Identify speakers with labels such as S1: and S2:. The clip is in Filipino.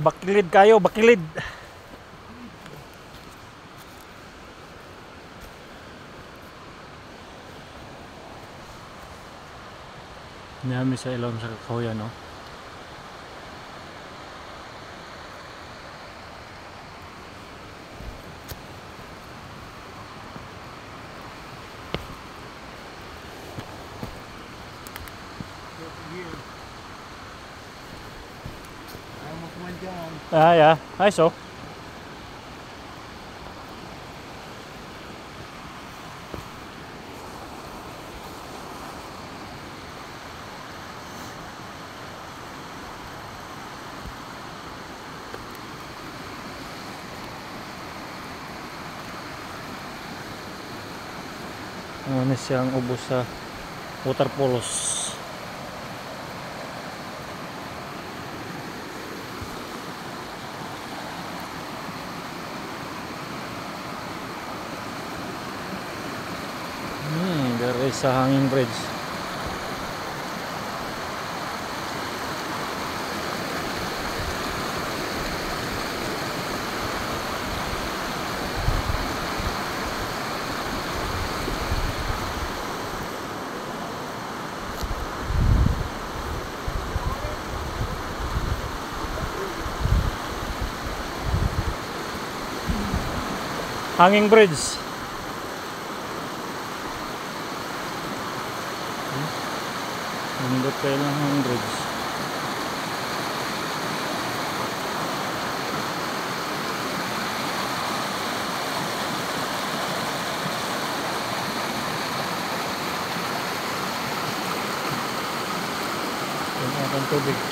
S1: Bakilid kayo, bakilid. Nami sa ilom sa Kakahuyan, no? Ah, yeah, I saw. Ano siyang ubos sa water polos. There is a hanging bridge. Hanging bridge. Nindot kayo ng hanging bridge. Yung atang tubig.